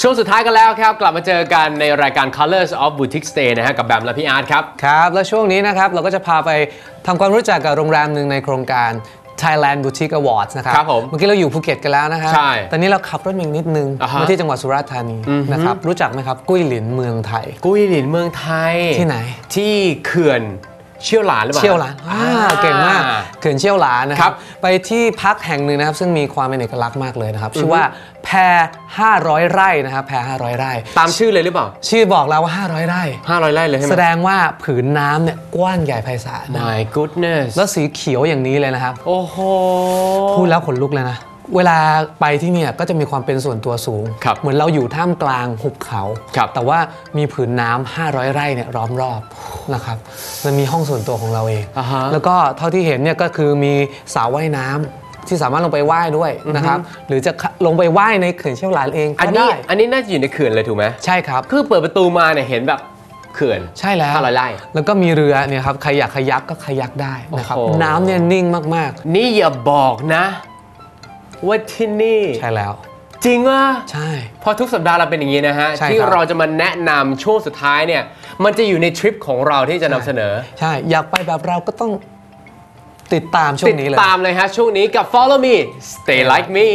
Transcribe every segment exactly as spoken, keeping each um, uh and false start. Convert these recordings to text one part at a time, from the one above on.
ช่วงสุดท้ายกันแล้วครับกลับมาเจอกันในรายการ Colors of Boutique Stay นะฮะกับแบมและพี่อาร์ตครับครับและช่วงนี้นะครับเราก็จะพาไปทำความรู้จักกับโรงแรมหนึ่งในโครงการ Thailand Boutique Awards นะครับครับผมเมื่อกี้เราอยู่ภูเก็ตกันแล้วนะครับใช่ตอนนี้เราขับรถมาอีกนิดนึงมาที่จังหวัดสุราษฎร์ธานีนะครับรู้จักไหมครับกุ้ยหลินเมืองไทยกุ้ยหลินเมืองไทยที่ไหนที่เขื่อนเชี่ยวหลานหรือเปล่าเชี่ยวหลานเก่งมากเขื่อนเชี่ยวหลานนะครับไปที่พักแห่งหนึ่งนะครับซึ่งมีความเป็นเอกลักษณ์มากเลยนะครับชื่อว่าแพห้าร้อยไร่นะครับแพห้าร้อยไร่ตามชื่อเลยหรือเปล่าชื่อบอกแล้วว่าห้าร้อยไร่ห้าร้อยไร่เลยใช่ไหมแสดงว่าผืนน้ำเนี่ยกว้างใหญ่ไพศาล My goodness แล้วสีเขียวอย่างนี้เลยนะครับโอ้โหพูดแล้วขนลุกเลยนะเวลาไปที่เนี่ยก็จะมีความเป็นส่วนตัวสูงเหมือนเราอยู่ท่ามกลางหุบเขาแต่ว่ามีผืนน้ำห้าร้อยไร่เนี่ยล้อมรอบนะครับมันมีห้องส่วนตัวของเราเอง uh-huh. แล้วก็เท่าที่เห็นเนี่ยก็คือมีสระว่ายน้ำที่สามารถลงไปว่ายด้วยนะครับ uh-huh. หรือจะลงไปว่ายในเขื่อนเชี่ยวหลานเองก็ได้อันนี้น่าจะอยู่ในเขื่อนเลยถูกไหมใช่ครับคือเปิดประตูมาเนี่ยเห็นแบบเขื่อนใช่แล้วห้าร้อยไร่แล้วก็มีเรือเนี่ยครับใครอยากขยักก็ขยักได้นะครับน้ำเนี่ยนิ่งมากๆนี่อย่าบอกนะว่าที่นี่ใช่แล้วจริงอ่ะใช่พอทุกสัปดาห์เราเป็นอย่างนี้นะฮะที่เราจะมาแนะนำช่วงสุดท้ายเนี่ยมันจะอยู่ในทริปของเราที่จะนำเสนอใช่อยากไปแบบเราก็ต้องติดตามช่วงนี้เลยติดตามเลยฮะช่วงนี้กับ Follow Me Stay Like Me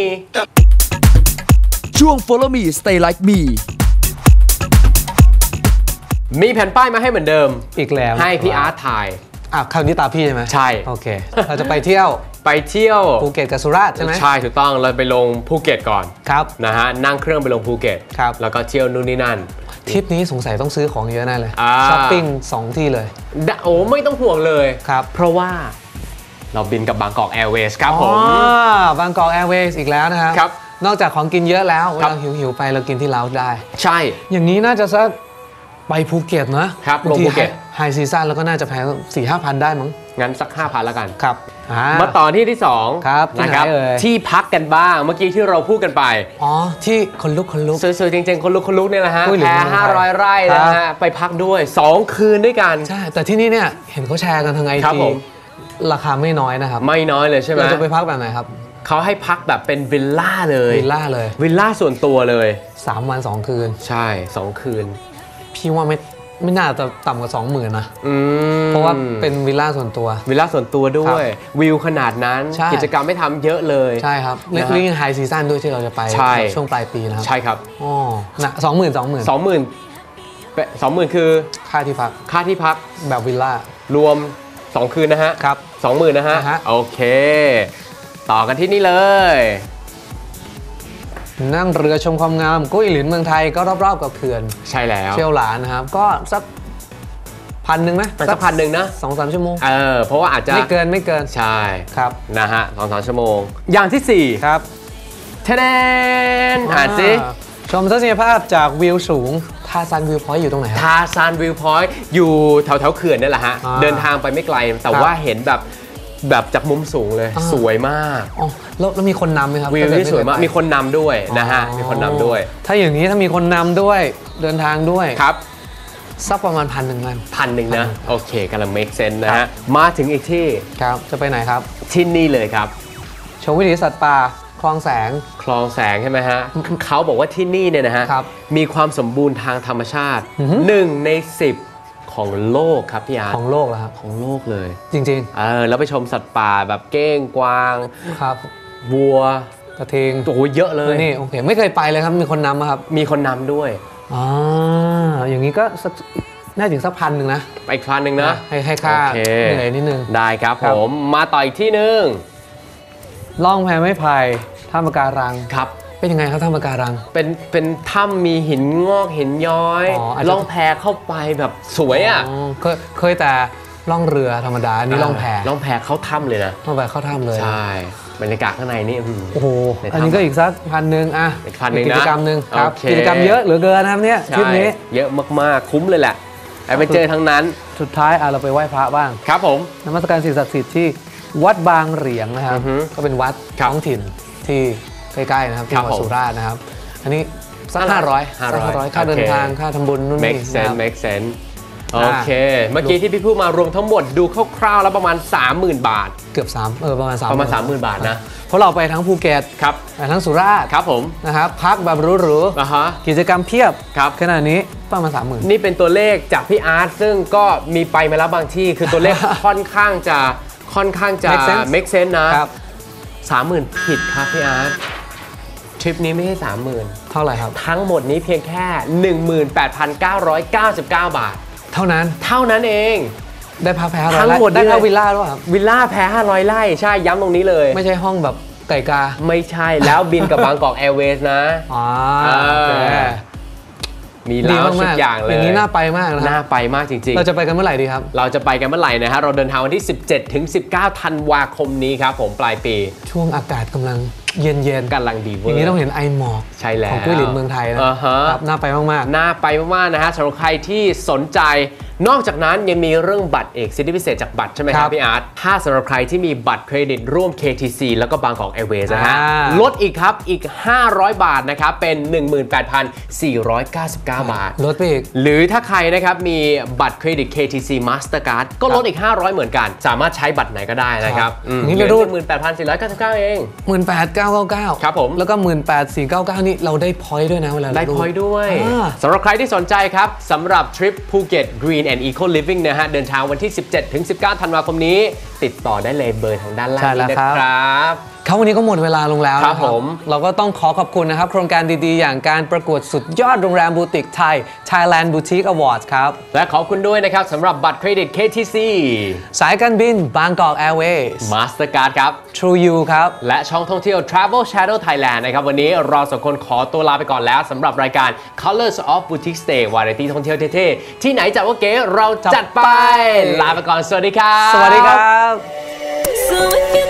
ช่วง Follow Me Stay Like Me มีแผ่นป้ายมาให้เหมือนเดิมอีกแล้วให้พี่อาร์ตถ่ายอ่ะคราวนี้ตาพี่ใช่ไหมใช่โอเคเราจะไปเที่ยวไปเที่ยวภูเก็ตกับสุราษฎร์ใช่ไหมใช่ถูกต้องเราไปลงภูเก็ตก่อนครับนะฮะนั่งเครื่องไปลงภูเก็ตครับแล้วก็เที่ยวนู่นนี่นั่นทริปนี้สงสัยต้องซื้อของเยอะแน่เลยช้อปปิ้งสองที่เลยโอ้ไม่ต้องห่วงเลยครับเพราะว่าเราบินกับบางกอกแอร์เวย์ครับผมบางกอกแอร์เวย์อีกแล้วนะครับครับนอกจากของกินเยอะแล้วเราหิวๆไปเรากินที่เราได้ใช่อย่างนี้น่าจะสักไปภูเก็ตนะครับลงภูเก็ตไฮซีซั่นแล้วก็น่าจะแพงสี่ห้าพันได้มั้งงั้นสักห้าพันแล้วกันครับมาต่อที่ที่สองนะครับที่พักกันบ้างเมื่อกี้ที่เราพูดกันไปอ๋อที่คนลุกคนลุกสวยๆจริงๆคนลุกคนลุกเนี่ยนะฮะแพห้าร้อยไร่นะฮะไปพักด้วยสองคืนด้วยกันใช่แต่ที่นี่เนี่ยเห็นเขาแชร์กันทางไอจีราคาไม่น้อยนะครับไม่น้อยเลยใช่ไหมเราจะไปพักแบบไหนครับเขาให้พักแบบเป็นวิลล่าเลยวิลล่าเลยวิลล่าส่วนตัวเลยสามวันสองคืนใช่สองคืนพี่ว่าไม่ไม่น่าจะต่ำกว่า สองหมื่น นะเพราะว่าเป็นวิลล่าส่วนตัววิลล่าส่วนตัวด้วยวิวขนาดนั้นกิจกรรมไม่ทำเยอะเลยใช่ครับเล่นวิ่งไฮซีซั่นด้วยที่เราจะไปช่วงปลายปีนะครับใช่ครับอ๋อนะสองหมื่นสองหมื่นสองหมื่นสองหมื่นคือค่าที่พักค่าที่พักแบบวิลล่ารวมสองคืนนะฮะครับสองหมื่นนะฮะโอเคต่อกันที่นี่เลยนั่งเรือชมความงามกุ้ยหลินเมืองไทยก็รอบๆกับเขื่อนใช่แล้วเชี่ยวหลานนะครับก็สักพันหนึ่งไหมสักพันหนึ่งนะสองสามชั่วโมงเออเพราะว่าอาจจะไม่เกินไม่เกินใช่ครับนะฮะสองสามชั่วโมงอย่างที่สี่ครับเทเนนอ่านสิชมทัศนียภาพจากวิวสูงทาซานวิวพอยต์อยู่ตรงไหนครับทาซานวิวพอยต์อยู่แถวแถวเขื่อนนี่แหละฮะเดินทางไปไม่ไกลแต่ว่าเห็นแบบแบบจากมุมสูงเลยสวยมากอ๋อแล้วมีคนนำไหมครับวิวที่สวยมากมีคนนำด้วยนะฮะมีคนนำด้วยถ้าอย่างนี้ถ้ามีคนนำด้วยเดินทางด้วยครับสักประมาณพันหนึ่งมันพันหนึ่งนะโอเคกำลัง make sense นะฮะมาถึงอีกที่ครับจะไปไหนครับที่นี่เลยครับชมวิถีสัตว์ป่าคลองแสงคลองแสงใช่ไหมฮะเขาบอกว่าที่นี่เนี่ยนะฮะมีความสมบูรณ์ทางธรรมชาติหนึ่งในสิบของโลกครับพี่อาร์ตของโลกแล้วครับของโลกเลยจริงๆเออแล้วไปชมสัตว์ป่าแบบเก้งกวางครับวัวกระทิงโอ้โหเยอะเลยนี่โอเคไม่เคยไปเลยครับมีคนนำครับมีคนนำด้วยอ๋ออย่างนี้ก็น่าถึงสักพันหนึ่งนะไปอีกพันหนึ่งนะให้ให้ค่าเหนื่อยนิดนึงได้ครับผมมาต่ออีกที่หนึ่งล่องแพไม้ไผ่ถ้ำปะการังครับเป็นยังไงครับถ้ำปะการังเป็นเป็นถ้ำมีหินงอกหินย้อยล่องแพเข้าไปแบบสวยอ่ะเคยเคยแต่ล่องเรือธรรมดาอันนี้ล่องแพล่องแพเข้าถ้ำเลยนะล่องแพเข้าถ้ำเลยใช่บรรยากาศข้างในนี่โอ้โหอันนี้ก็อีกสักพันหนึ่งอ่ะอีกพันหนึ่งนะกิจกรรมหนึ่งครับกิจกรรมเยอะเหลือเกินนะครับเนี่ยทริปนี้เยอะมากๆคุ้มเลยแหละไปเจอทั้งนั้นสุดท้ายอ่ะเราไปไหว้พระบ้างครับผมนมัสการสิ่งศักดิ์สิทธิ์ที่วัดบางเหรียงนะครับก็เป็นวัดท้องถิ่นที่ใกล้ๆนะครับที่จังหวัดสุราษฎร์นะครับอันนี้สักห้าร้อยห้าร้อยค่าเดินทางค่าทำบุญนู่นนี่ make sense make sense โอเคเมื่อกี้ที่พี่พูดมารวมทั้งหมดดูคร่าวๆแล้วประมาณ สามหมื่น บาทเกือบ3เออประมาณ3 ประมาณ สามหมื่น บาทนะเพราะเราไปทั้งภูเก็ตครับไปทั้งสุราษฎร์ครับผมนะครับพักแบบหรูๆอ่าฮะกิจกรรมเพียบครับขนาดนี้ประมาณ สามหมื่นนี่เป็นตัวเลขจากพี่อาร์ตซึ่งก็มีไปมาแล้วบางที่คือตัวเลข ค่อนข้างจะค่อนข้างจะ make sense, make sense นะครับสามหมื่นผิดครับพี่อาร์ตทริปนี้ไม่ใช่ สามหมื่นเท่าไหร่ครับทั้งหมดนี้เพียงแค่ หนึ่งหมื่นแปดพันเก้าร้อยเก้าสิบเก้า บาทเท่านั้นเท่านั้นเองได้พักแพ้ห้าร้อยทั้งหมดได้พักวิลล่าด้วยครับวิลล่าแพ้ห้าร้อยไร่ใช่ย้ำตรงนี้เลยไม่ใช่ห้องแบบไก่กาไม่ใช่แล้วบินกับบางกอกแอร์เวย์นะอ๋อโอเคมีล้าวทุกอย่างเลยอย่างนี้น่าไปมากนะน่าไปมากจริงๆเราจะไปกันเมื่อไหร่ดีครับเราจะไปกันเมื่อไหร่นะฮะเราเดินทางวันที่สิบเจ็ดถึงสิบเก้าธันวาคมนี้ครับผมปลายปีช่วงอากาศกำลังเย็นๆกำลังดีเวอร์อย่างนี้ต้องเห็นไอหมอกใช่แล้วของกุ้ยหลินเมืองไทยนะครับน่าไปมากๆน่าไปมากๆนะฮะสำหรับใครที่สนใจนอกจากนั้นยังมีเรื่องบัตรเอกสิทธิพิเศษจากบัตรใช่ไหมครับพี่อาร์ตถ้าสำหรับใครที่มีบัตรเครดิตร่วม เค ที ซี แล้วก็บางกอกแอร์เวย์นะฮะลดอีกครับอีกห้าร้อยบาทนะครับเป็น หนึ่งหมื่นแปดพันสี่ร้อยเก้าสิบเก้า บาทลดไปอีกหรือถ้าใครนะครับมีบัตรเครดิต เค ที ซี Mastercard ก็ลดอีกห้าร้อยเหมือนกันสามารถใช้บัตรไหนก็ได้นะครับนี่เหลือหนึ่งหมื่นแปดพันสี่ร้อยเก้าสิบเก้า เองหนึ่งหมื่นแปดพันเก้าร้อยเก้าสิบเก้าครับผมแล้วก็ หนึ่งหมื่นแปดพันสี่ร้อยเก้าสิบเก้า นี่เราได้พอยต์ด้วยนะเวลาได้พอยต์ด้วยสำหรับใครที่สนใจครับสำหรับทริปภูเก็ต Green and Eco Living นะฮะเดินทางวันที่สิบเจ็ดถึงสิบเก้าธันวาคมนี้ติดต่อได้เลยเบอร์ทางด้านล่างนี้นะครับเขาวันนี้ก็หมดเวลาลงแล้วนะครับผมเราก็ต้องขอขอบคุณนะครับโครงการดีๆอย่างการประกวดสุดยอดโรงแรมบูติกไทย Thailand Boutique Awards ครับและขอบคุณด้วยนะครับสำหรับบัตรเครดิต เค ที ซีสายการบิน Bangkok Airways Mastercard ครับ True You ครับและช่องท่องเที่ยว Travel Channel Thailand นะครับวันนี้เราสองคนขอตัวลาไปก่อนแล้วสำหรับรายการ Colors of Boutique Stay วาไรตี้ท่องเที่ยวเท่ๆที่ไหนจัดว่าเก๋เราจัดไปลาไปก่อนสวัสดีครับสวัสดีครับ